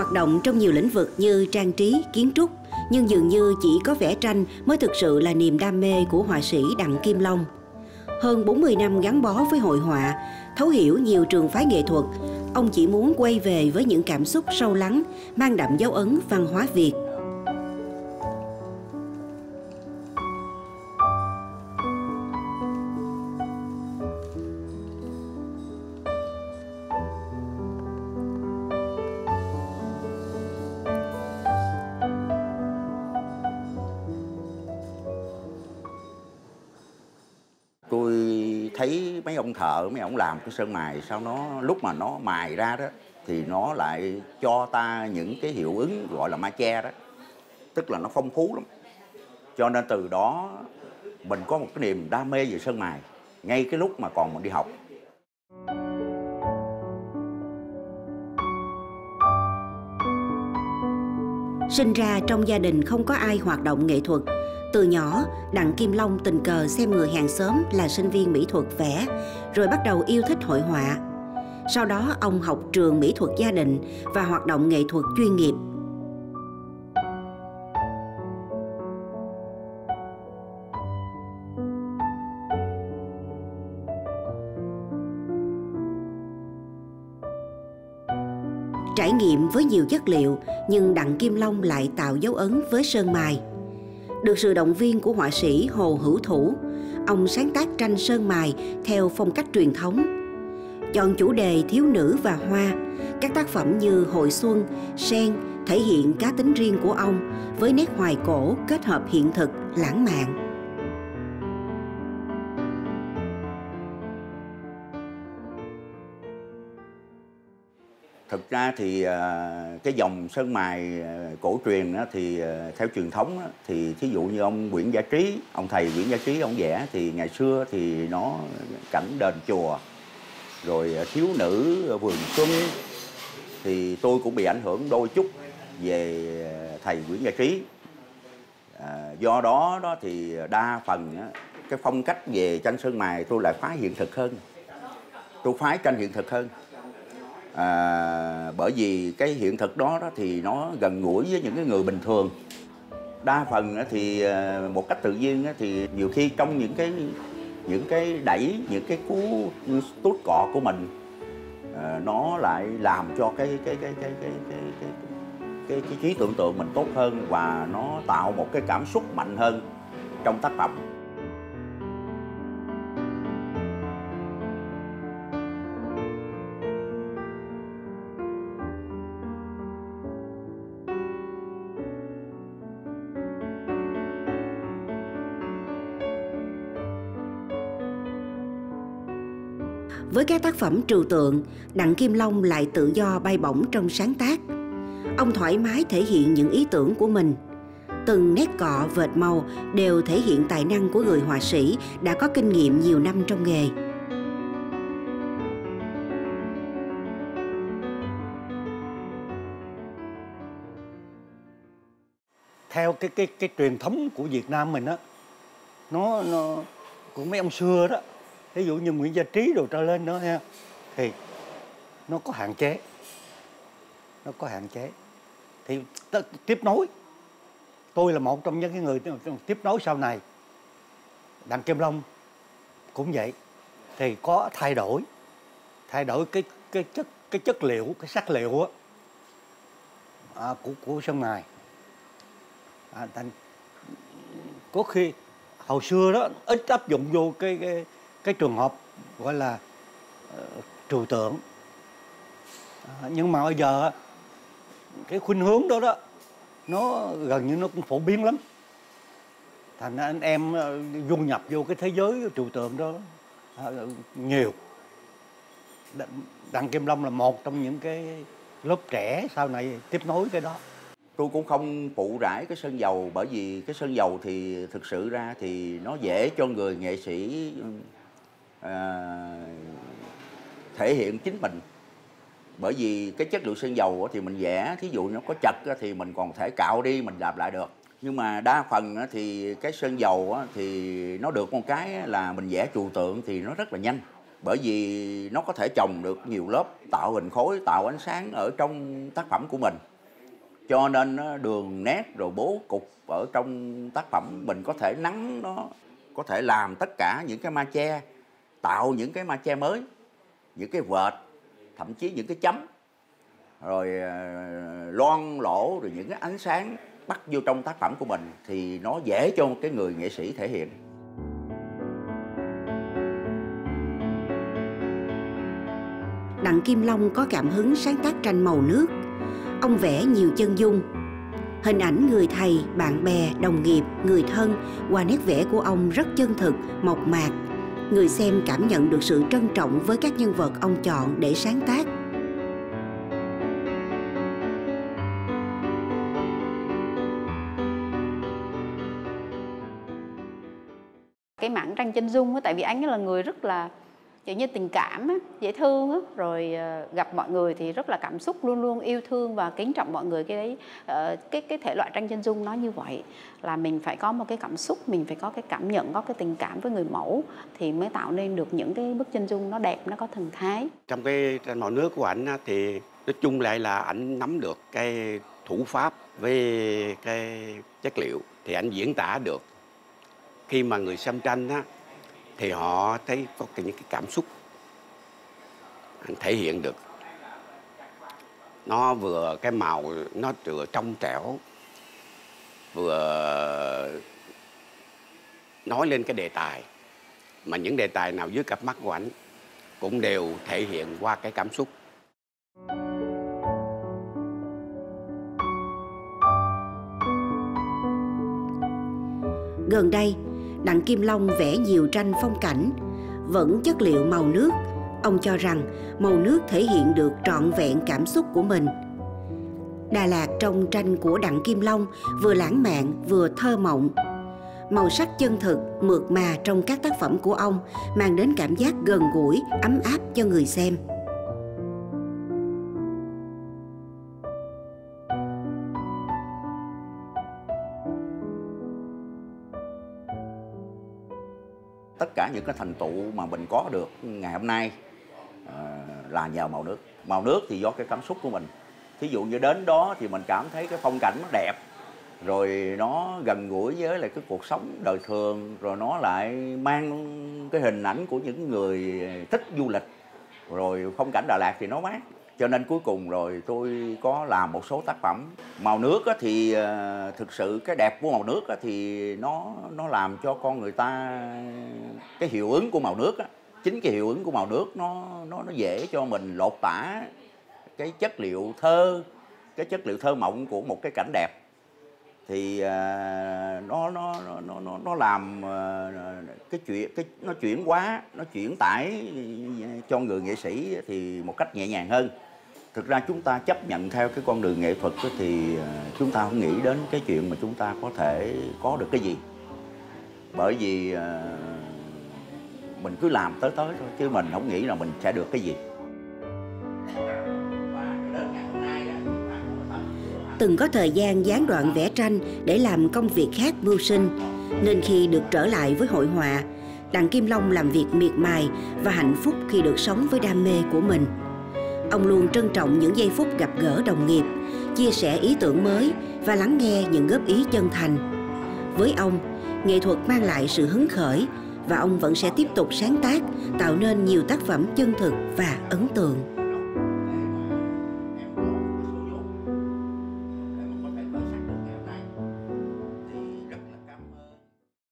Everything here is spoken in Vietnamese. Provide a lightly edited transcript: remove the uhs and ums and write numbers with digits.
hoạt động trong nhiều lĩnh vực như trang trí, kiến trúc, nhưng dường như chỉ có vẽ tranh mới thực sự là niềm đam mê của họa sĩ Đặng Kim Long. Hơn 40 năm gắn bó với hội họa, thấu hiểu nhiều trường phái nghệ thuật, ông chỉ muốn quay về với những cảm xúc sâu lắng, mang đậm dấu ấn văn hóa Việt. Tôi thấy mấy ông thợ, mấy ông làm cái sơn mài sao nó lúc mà nó mài ra đó thì nó lại cho ta những cái hiệu ứng gọi là ma che đó, tức là nó phong phú lắm. Cho nên từ đó mình có một cái niềm đam mê về sơn mài ngay cái lúc mà còn mình đi học. Sinh ra trong gia đình không có ai hoạt động nghệ thuật. Từ nhỏ, Đặng Kim Long tình cờ xem người hàng xóm là sinh viên mỹ thuật vẽ, rồi bắt đầu yêu thích hội họa. Sau đó, ông học trường mỹ thuật gia đình và hoạt động nghệ thuật chuyên nghiệp. Trải nghiệm với nhiều chất liệu, nhưng Đặng Kim Long lại tạo dấu ấn với sơn mài. Được sự động viên của họa sĩ Hồ Hữu Thủ, ông sáng tác tranh sơn mài theo phong cách truyền thống. Chọn chủ đề thiếu nữ và hoa, các tác phẩm như Hội Xuân, Sen thể hiện cá tính riêng của ông với nét hoài cổ kết hợp hiện thực, lãng mạn. Thực ra thì cái dòng sơn mài cổ truyền á, thì theo truyền thống á, thì thí dụ như ông Nguyễn Gia Trí, ông thầy Nguyễn Gia Trí ông vẽ thì ngày xưa thì nó cảnh đền chùa, rồi thiếu nữ vườn xuân, thì tôi cũng bị ảnh hưởng đôi chút về thầy Nguyễn Gia Trí. Do đó thì đa phần á, cái phong cách về tranh sơn mài tôi lại phái hiện thực hơn, tôi phái tranh hiện thực hơn. Bởi vì cái hiện thực đó thì nó gần gũi với những cái người bình thường. Đa phần thì một cách tự nhiên thì nhiều khi trong những cái đẩy, những cái cú tút cọ của mình, nó lại làm cho cái trí tưởng tượng mình tốt hơn, và nó tạo một cái cảm xúc mạnh hơn trong tác phẩm. Với các tác phẩm trừu tượng, Đặng Kim Long lại tự do bay bổng trong sáng tác. Ông thoải mái thể hiện những ý tưởng của mình. Từng nét cọ, vệt màu đều thể hiện tài năng của người họa sĩ đã có kinh nghiệm nhiều năm trong nghề. Theo cái truyền thống của Việt Nam mình á, nó của mấy ông xưa đó, ví dụ như Nguyễn Gia Trí đồ trở lên đó ha, thì nó có hạn chế, thì tiếp nối. Tôi là một trong những cái người tiếp nối sau này. Đặng Kim Long cũng vậy, thì có thay đổi cái chất liệu, cái sắc liệu á, của sơn mài. Có khi hồi xưa đó ít áp dụng vô cái trường hợp gọi là trừu tượng, nhưng mà bây giờ cái khuynh hướng đó nó gần như nó cũng phổ biến lắm, thành anh em du nhập vô cái thế giới trừu tượng đó nhiều. Đặng Kim Long là một trong những cái lớp trẻ sau này tiếp nối cái đó. Tôi cũng không phụ rải cái sơn dầu, bởi vì cái sơn dầu thì thực sự ra thì nó dễ cho người nghệ sĩ thể hiện chính mình. Bởi vì cái chất liệu sơn dầu thì mình vẽ, thí dụ nó có chật thì mình còn thể cạo đi, mình làm lại được. Nhưng mà đa phần thì cái sơn dầu thì nó được một cái là mình vẽ trừu tượng thì nó rất là nhanh. Bởi vì nó có thể chồng được nhiều lớp, tạo hình khối, tạo ánh sáng ở trong tác phẩm của mình. Cho nên đường nét rồi bố cục ở trong tác phẩm mình có thể nắn nó, có thể làm tất cả những cái ma che, tạo những cái ma che mới, những cái vệt, thậm chí những cái chấm, rồi loang lỗ, rồi những cái ánh sáng bắt vô trong tác phẩm của mình thì nó dễ cho một cái người nghệ sĩ thể hiện. Đặng Kim Long có cảm hứng sáng tác tranh màu nước. Ông vẽ nhiều chân dung. Hình ảnh người thầy, bạn bè, đồng nghiệp, người thân qua nét vẽ của ông rất chân thực, mộc mạc. Người xem cảm nhận được sự trân trọng với các nhân vật ông chọn để sáng tác. Cái mảng tranh chân dung á, tại vì anh ấy là người rất là kiểu như tình cảm á, dễ thương á, rồi gặp mọi người thì rất là cảm xúc, luôn luôn yêu thương và kính trọng mọi người. Cái đấy cái thể loại tranh chân dung nó như vậy, là mình phải có một cái cảm xúc, mình phải có cái cảm nhận, có cái tình cảm với người mẫu thì mới tạo nên được những cái bức chân dung nó đẹp, nó có thần thái. Trong cái tranh màu nước của ảnh thì nói chung lại là ảnh nắm được cái thủ pháp với cái chất liệu thì ảnh diễn tả được. Khi mà người xem tranh á, thì họ thấy có những cái cảm xúc anh thể hiện được. Nó vừa cái màu nó vừa trong trẻo, vừa nói lên cái đề tài, mà những đề tài nào dưới cặp mắt của ảnh cũng đều thể hiện qua cái cảm xúc. Gần đây, Đặng Kim Long vẽ nhiều tranh phong cảnh, vẫn chất liệu màu nước. Ông cho rằng màu nước thể hiện được trọn vẹn cảm xúc của mình. Đà Lạt trong tranh của Đặng Kim Long vừa lãng mạn vừa thơ mộng. Màu sắc chân thực, mượt mà trong các tác phẩm của ông mang đến cảm giác gần gũi, ấm áp cho người xem. Tất cả những cái thành tựu mà mình có được ngày hôm nay là nhờ màu nước. Màu nước thì do cái cảm xúc của mình. Thí dụ như đến đó thì mình cảm thấy cái phong cảnh nó đẹp, rồi nó gần gũi với lại cái cuộc sống đời thường, rồi nó lại mang cái hình ảnh của những người thích du lịch, rồi phong cảnh Đà Lạt thì nó mát. Cho nên cuối cùng rồi tôi có làm một số tác phẩm. Màu nước thì thực sự cái đẹp của màu nước thì nó làm cho con người ta, cái hiệu ứng của màu nước chính cái hiệu ứng của màu nước nó dễ cho mình lột tả cái chất liệu thơ, cái chất liệu thơ mộng của một cái cảnh đẹp. Thì nó làm nó chuyển hóa, nó chuyển tải cho người nghệ sĩ thì một cách nhẹ nhàng hơn. Thực ra chúng ta chấp nhận theo cái con đường nghệ thuật thì chúng ta không nghĩ đến cái chuyện mà chúng ta có thể có được cái gì. Bởi vì mình cứ làm tới thôi, chứ mình không nghĩ là mình sẽ được cái gì. Từng có thời gian gián đoạn vẽ tranh để làm công việc khác mưu sinh, nên khi được trở lại với hội họa, Đặng Kim Long làm việc miệt mài và hạnh phúc khi được sống với đam mê của mình. Ông luôn trân trọng những giây phút gặp gỡ đồng nghiệp, chia sẻ ý tưởng mới và lắng nghe những góp ý chân thành. Với ông, nghệ thuật mang lại sự hứng khởi và ông vẫn sẽ tiếp tục sáng tác, tạo nên nhiều tác phẩm chân thực và ấn tượng.